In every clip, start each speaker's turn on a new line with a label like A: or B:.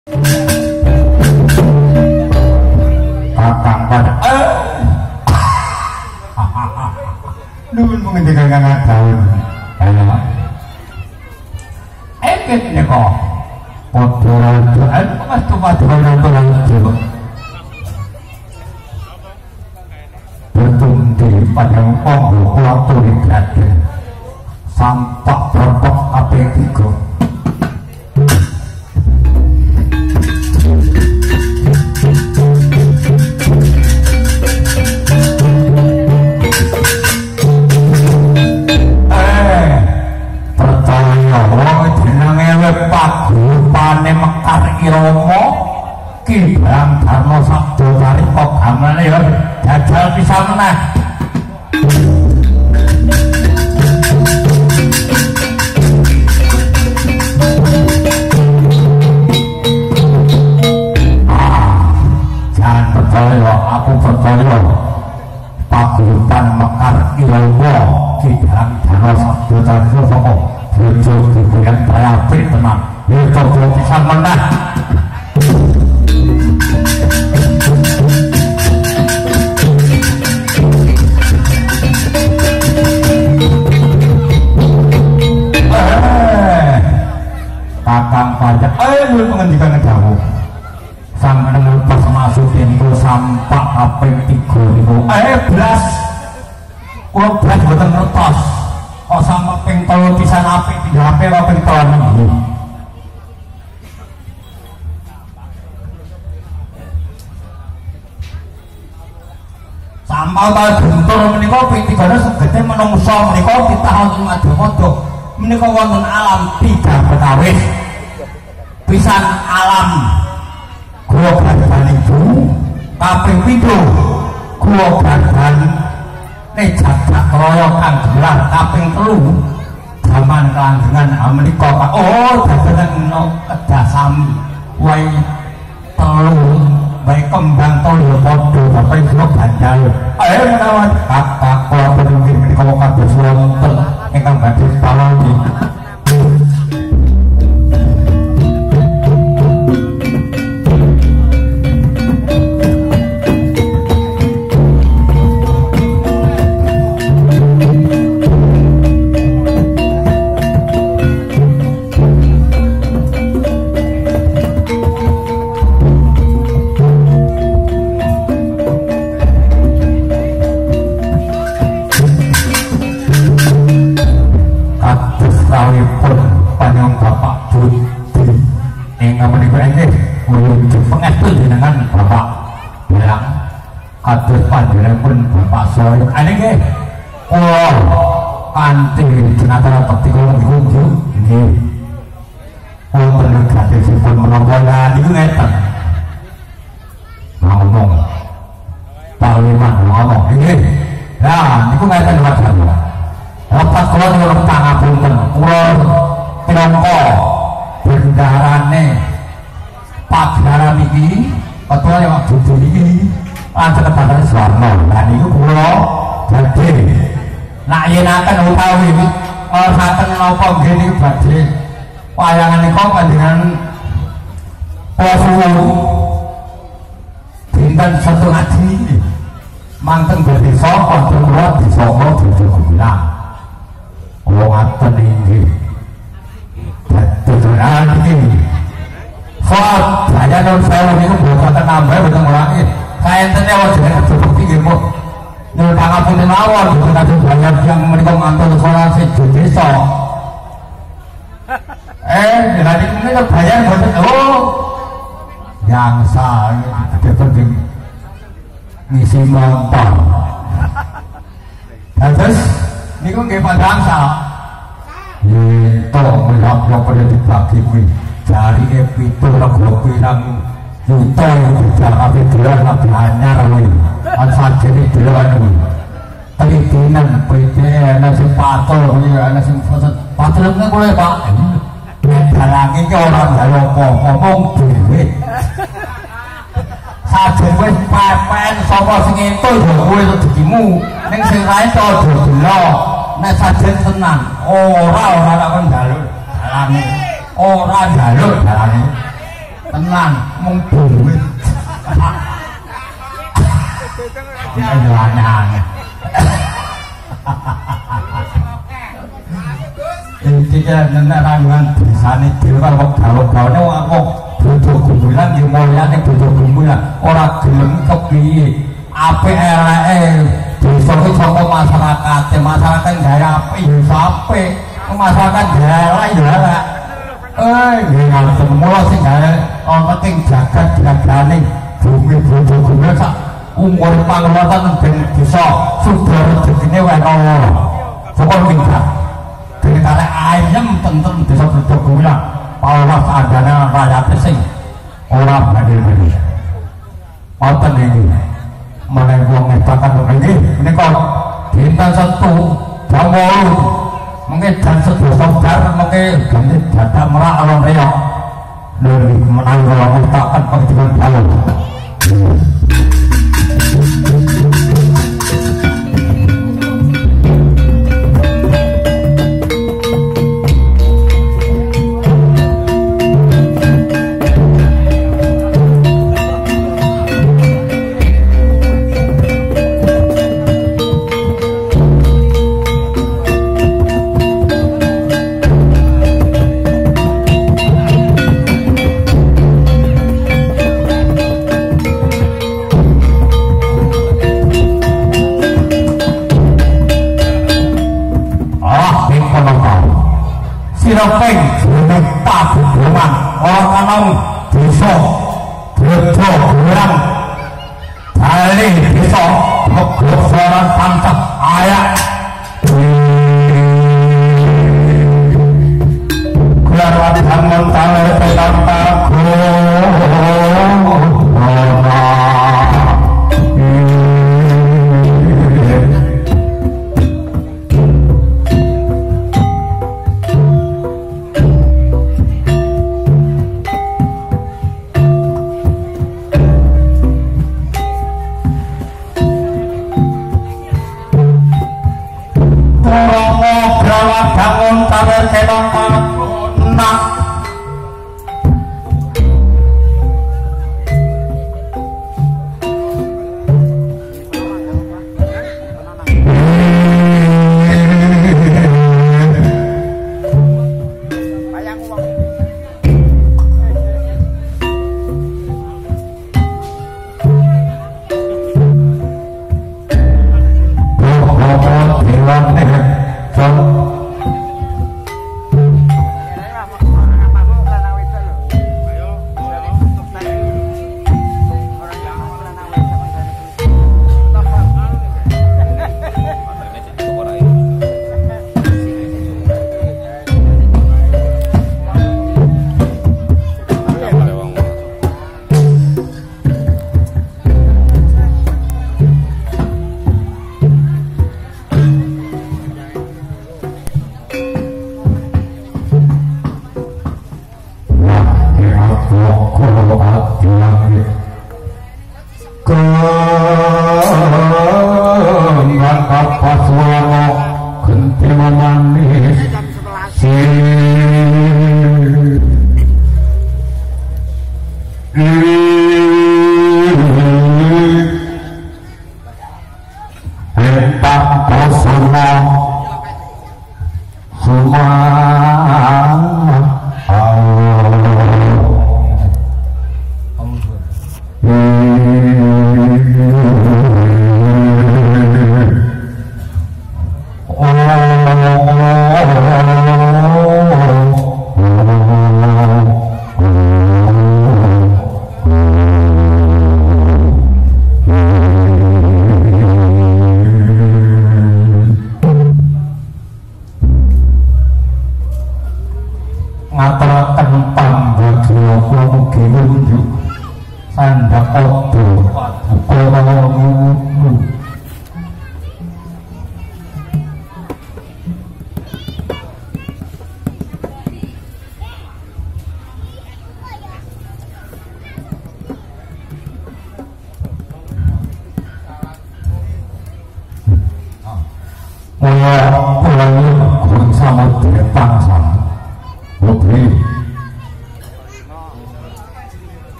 A: Kakang pada nuwun pengendikan Kakang Daun. Ayo. Eket nika padha radoan pastu padha radoan. Bertumti padang ponggo kula turi graden. Sampak berpok ape tiga. Pagupane Mekar Irama Ki Barang Darma Sabda Carita gamane ya jajal pisan meneh. Jangan percaya, aku percaya. Pagupane Mekar Irama Ki Barang Darma Sabda Carita sapa bojo dibuyan apik tenan. Ya coba pisan meneh. Kakang pajak lu pengendikan dawuh. Sampeyan pas masuk pintu sampak kaping 3 niku blas. Kula blas boten ngertos. Kok sampe ping 3 pisan apik tinggal apik kok ping 3 niki. Sampal ta bentur menika ping 3 segede menungso menika ditahun madya-madya. Menika wonten alam 3 perkawis. Pisan alam kula badan ibu, kaping 7 kula badan jagat raya kang gelar, kaping 3 zaman kelanggengan menika Pak. Oh dadan kedasami wae 3 baik kembang toyo padha bapak ibu bandal. Ayo menawa kakak kula penunggih menika kados wonten ingkang badhe pawongi. Panjang Bapak Budi ingkang menika nggih nyuwun pangestu jenengan Bapak Bilang kados panjenenganipun Bapak Soe ane nggih kula kanthi jenatara bekti kula niku nggih wonten negatipun menapa niku ngeten ngomong Panglima ngomong nggih lah niku ngeten wajan lepas kula nyuwun pangapunten kula Pirangka bendarane pagelaran iki ketua yang dudu iki lajeng kedatangan Suwarno. Lah niku kula badhe nak yenaken utawi saken napa nggih niku badhe wayanganipun panjenengan Poso dinten Setu Adi mangten badhe sapa kula disapa dudu guna. Kula ngaten inggih tujuan ini soal saya non saya ini bukan nambah bukan ngulangi saya entenya wajahnya seperti gitu nyuruh pangapun mawon bukan ada banyak yang menikah mantul soal sejuh desa jadi ini bayar bukan yang saya tidak penting ngisi motor dan terus ini kok nggak padang itu melihat yang pada dibagi kuih dari itu lagu pirang yuta yang tidak kabeh dolan kabeh anyar kuwi an sajene dolan kuwi telitinan PT ana sing patul kuwi ana sing patul nang kuwi Pak dalange ki ora gawe apa ngomong dhewe sajene wis pepen sapa sing entuk yo kuwi rezekimu ning sing ra entuk aja delok nek sajen tenan ora tak kon njaluk dalane ora njaluk dalane tenang mung duit anyar intinya nenerangan desane dhewe kok gawe-gawane aku bodoh gumbulan yo mulyane bodoh gumbulan ora gelem kepiye apik eleke desa iki saka masyarakat gawe apik yo apik masyarakat gawe yo elek nggih semua sing gawe ana ing jagat-jagane bumi bodoh gumbulan sak umur panglawatan ben desa sudah rezekine wae ana saka minggat dikare ayem tentu desa bodoh gumbulan Allah adana rakyat sing ora badhe-badhe. Wonten iki menawi wong ngetakan iki menika dinten Setu jam 8 mengke jan sedasa bar mengke ganti dadak merak alon reok. Lha menawi kula ngetakan panjenengan dalem. Siropeng jeneng Pabudoman ora kanong desa Brejo Gurang Bali desa Meglosoran Pancet ayak Kulat bangun tale pelan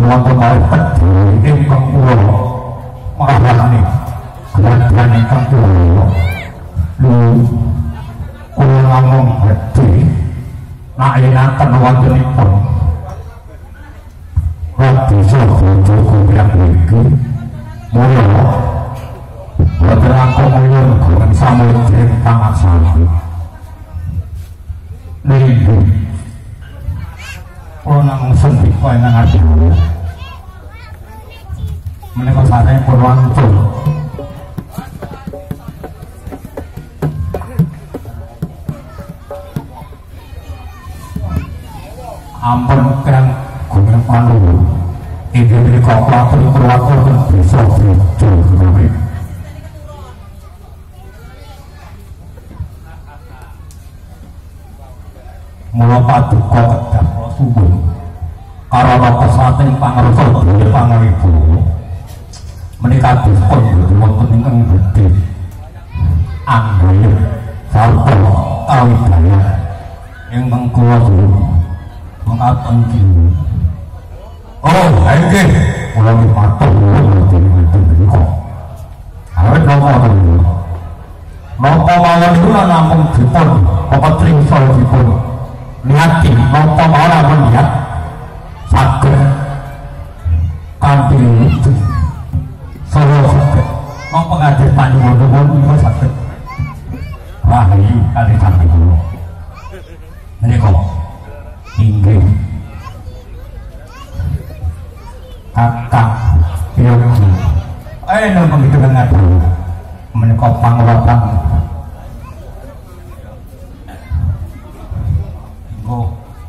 A: wonten pedhi ingkang kula marani kedadean ingkang kula kula namung badhe naenaken wontenipun Rati Soho yang iki mulya boten langkung mulya kang samudra pangaksana niki kula namung sendika ing ati menika sareng pun wantun ampun kang gunung panulu ini menika klaten kulaken bisa dicoba mula paduka kedah kula suwun karana pesating pangersa dene pangribu menika dipun wonten ingkang gedhe anggen sarta kawidaya ingkang kula suwun mengaten kini oh nggih kula matur nuwun wonten menika awet napa mawon kula namung dipun pepetringsa dipun niati napa mawon niat saged kanthi itu saha saged napa ngadir panjenengan menika saged rahayu kali sampe kula menika inggih kakang yogi ayo begitu dengan menika pangrawatan go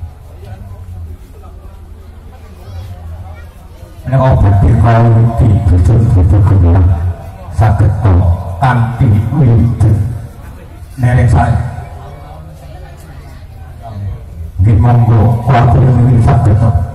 A: menika badhe kawiti betul-betul kebilang saged kanthi wiwit nerek saya nggih monggo kula ini saged